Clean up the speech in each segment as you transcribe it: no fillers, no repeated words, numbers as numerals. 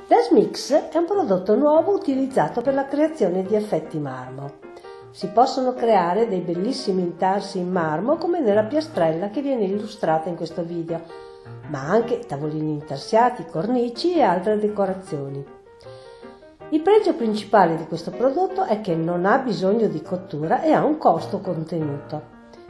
Das Mix è un prodotto nuovo utilizzato per la creazione di effetti marmo. Si possono creare dei bellissimi intarsi in marmo come nella piastrella che viene illustrata in questo video, ma anche tavolini intarsiati, cornici e altre decorazioni. Il pregio principale di questo prodotto è che non ha bisogno di cottura e ha un costo contenuto.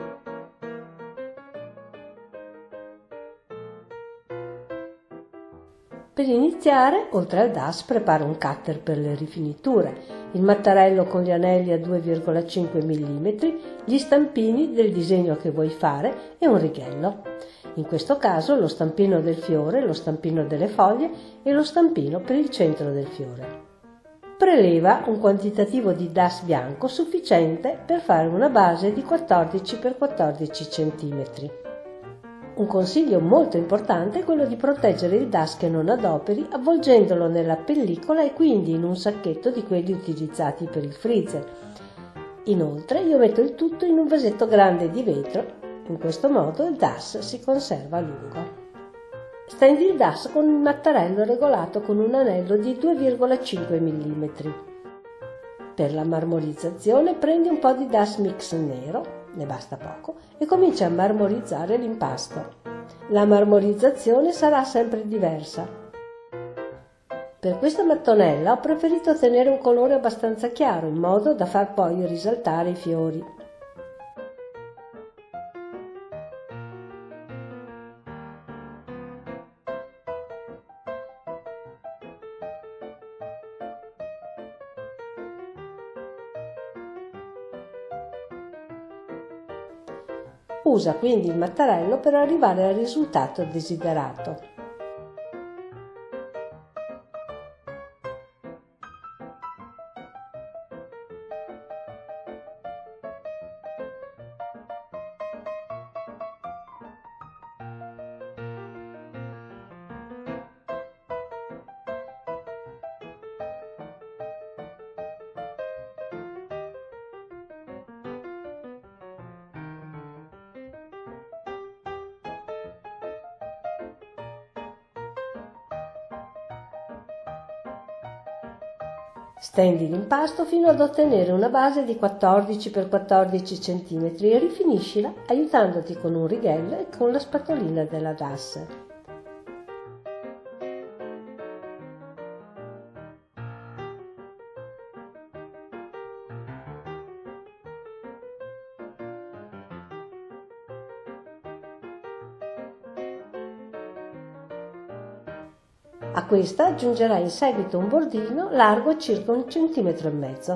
Per iniziare, oltre al DAS, prepara un cutter per le rifiniture, il mattarello con gli anelli a 2,5 mm, gli stampini del disegno che vuoi fare e un righello. In questo caso lo stampino del fiore, lo stampino delle foglie e lo stampino per il centro del fiore. Preleva un quantitativo di DAS bianco sufficiente per fare una base di 14 x 14 cm. Un consiglio molto importante è quello di proteggere il DAS che non adoperi avvolgendolo nella pellicola e quindi in un sacchetto di quelli utilizzati per il freezer. Inoltre io metto il tutto in un vasetto grande di vetro, in questo modo il DAS si conserva a lungo. Stendi il DAS con il mattarello regolato con un anello di 2,5 mm. Per la marmorizzazione prendi un po' di DAS Mix nero, ne basta poco, e comincia a marmorizzare l'impasto. La marmorizzazione sarà sempre diversa. Per questa mattonella ho preferito tenere un colore abbastanza chiaro in modo da far poi risaltare i fiori. Usa quindi il mattarello per arrivare al risultato desiderato. Stendi l'impasto fino ad ottenere una base di 14 x 14 cm e rifiniscila aiutandoti con un righello e con la spatolina della DAS. A questa aggiungerai in seguito un bordino largo circa 1,5 cm.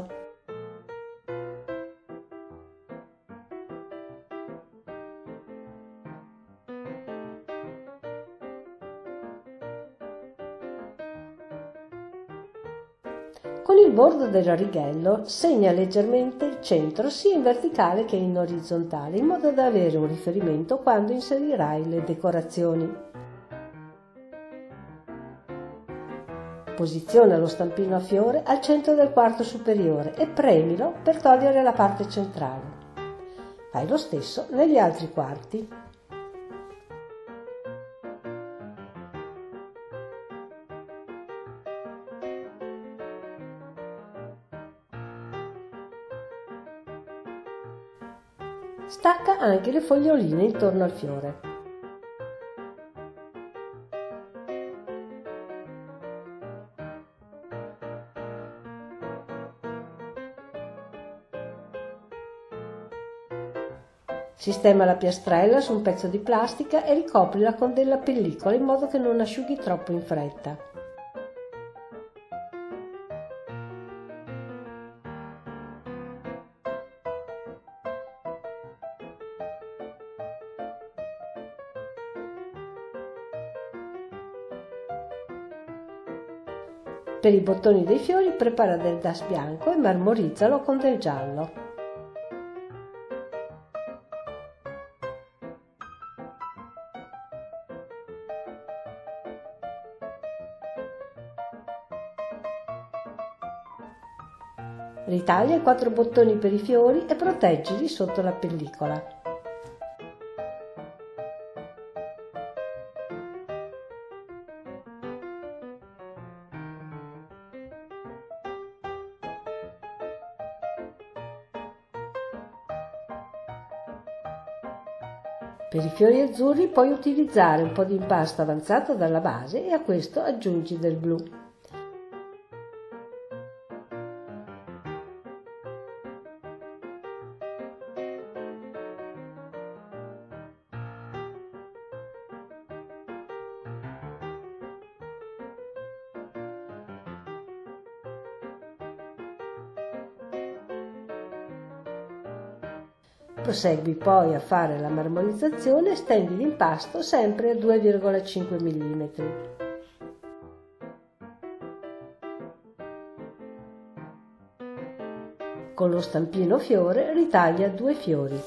Con il bordo del righello segna leggermente il centro sia in verticale che in orizzontale, in modo da avere un riferimento quando inserirai le decorazioni. Posiziona lo stampino a fiore al centro del quarto superiore e premilo per togliere la parte centrale. Fai lo stesso negli altri quarti. Stacca anche le foglioline intorno al fiore. Sistema la piastrella su un pezzo di plastica e ricoprila con della pellicola in modo che non asciughi troppo in fretta. Per i bottoni dei fiori prepara del DAS bianco e marmorizzalo con del giallo. Ritaglia i 4 bottoni per i fiori e proteggili sotto la pellicola. Per i fiori azzurri puoi utilizzare un po' di impasto avanzato dalla base e a questo aggiungi del blu. Prosegui poi a fare la marmorizzazione e stendi l'impasto sempre a 2,5 mm. Con lo stampino fiore ritaglia 2 fiori.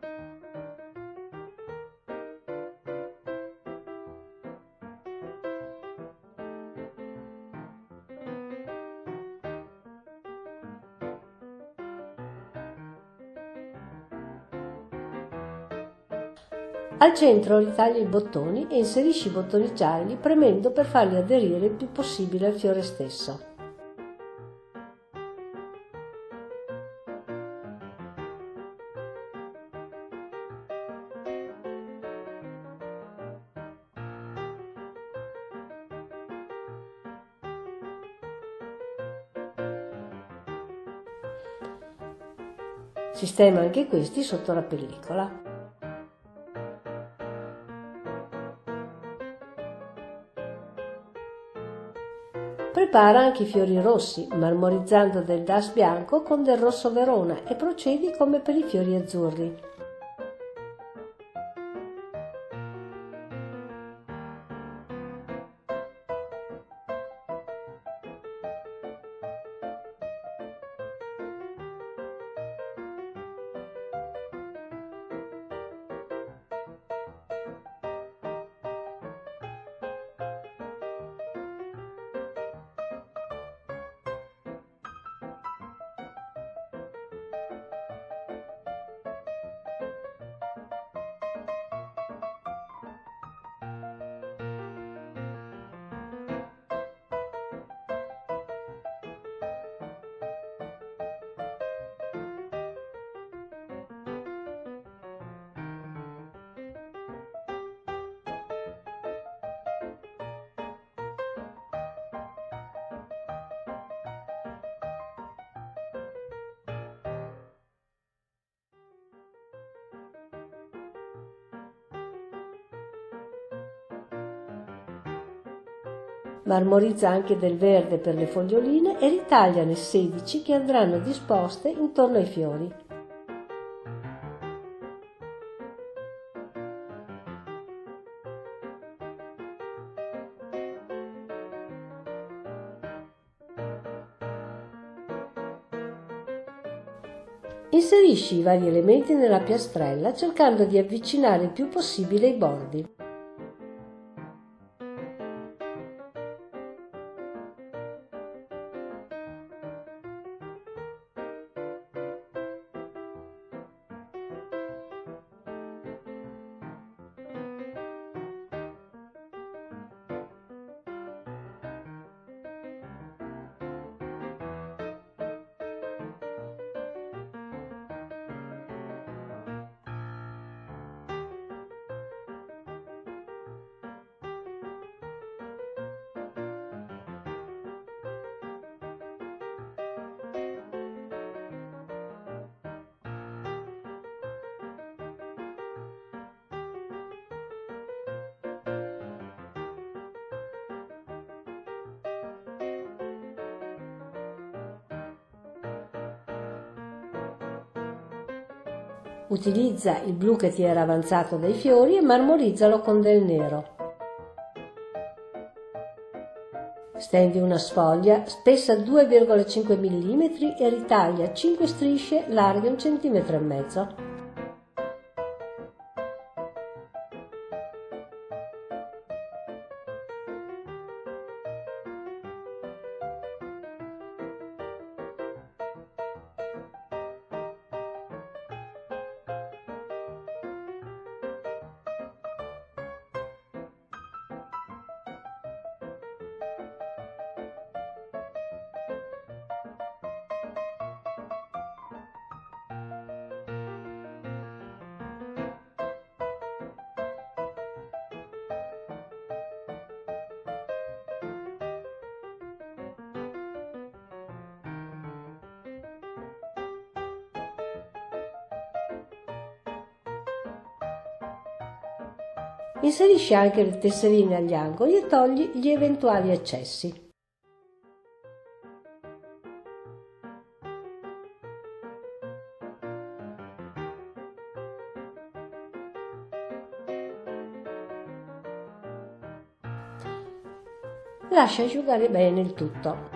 Al centro ritaglia i bottoni e inserisci i bottoni gialli premendo per farli aderire il più possibile al fiore stesso. Sistema anche questi sotto la pellicola. Prepara anche i fiori rossi, marmorizzando del das bianco con del rosso Verona e procedi come per i fiori azzurri. Marmorizza anche del verde per le foglioline e ritagliane 16 che andranno disposte intorno ai fiori. Inserisci i vari elementi nella piastrella cercando di avvicinare il più possibile i bordi. Utilizza il blu che ti era avanzato dai fiori e marmorizzalo con del nero. Stendi una sfoglia spessa 2,5 mm e ritaglia 5 strisce larghe 1,5 cm. Inserisci anche le tesserine agli angoli e togli gli eventuali eccessi. Lascia asciugare bene il tutto.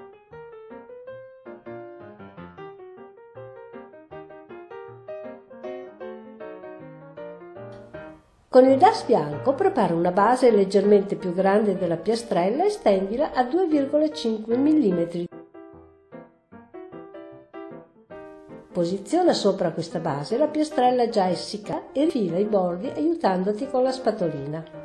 Con il DAS bianco prepara una base leggermente più grande della piastrella e stendila a 2,5 mm. Posiziona sopra questa base la piastrella già essiccata e rifila i bordi aiutandoti con la spatolina.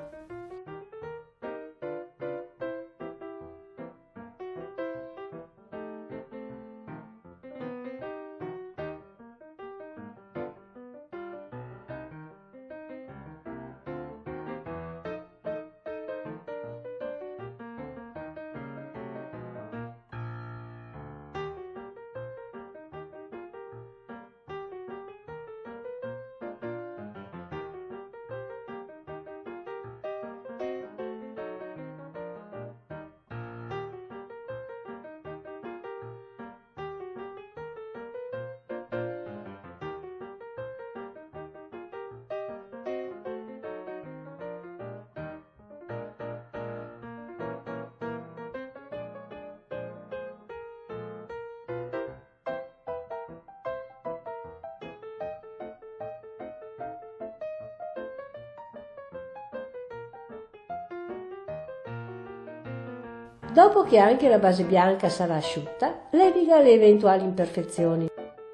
Dopo che anche la base bianca sarà asciutta, leviga le eventuali imperfezioni.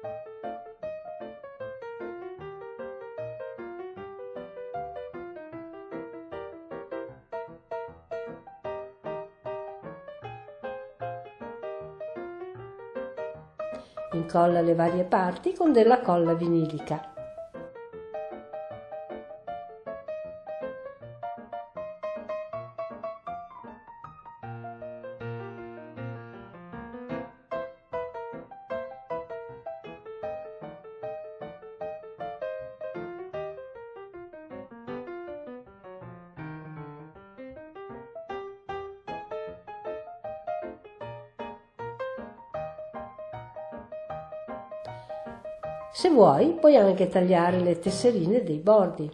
Incolla le varie parti con della colla vinilica. Se vuoi, puoi anche tagliare le tesserine dei bordi.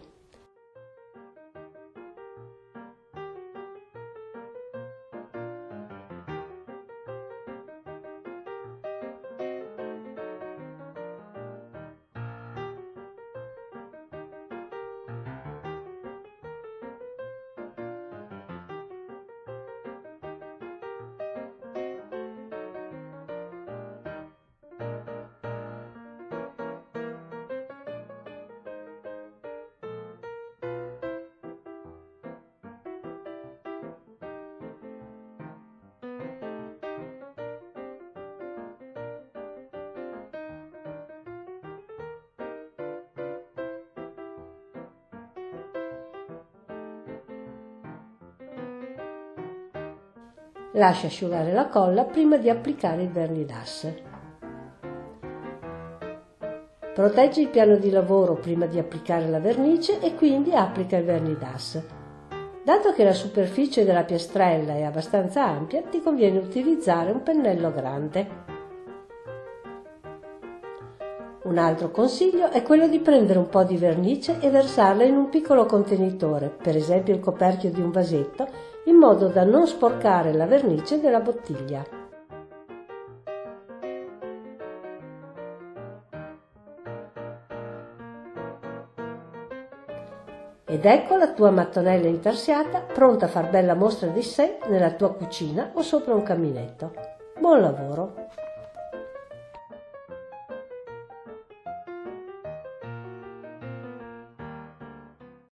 Lascia asciugare la colla prima di applicare il vernidas. Proteggi il piano di lavoro prima di applicare la vernice e quindi applica il vernidas. Dato che la superficie della piastrella è abbastanza ampia, ti conviene utilizzare un pennello grande. Un altro consiglio è quello di prendere un po' di vernice e versarla in un piccolo contenitore, per esempio il coperchio di un vasetto, in modo da non sporcare la vernice della bottiglia. Ed ecco la tua mattonella intarsiata, pronta a far bella mostra di sé nella tua cucina o sopra un caminetto. Buon lavoro!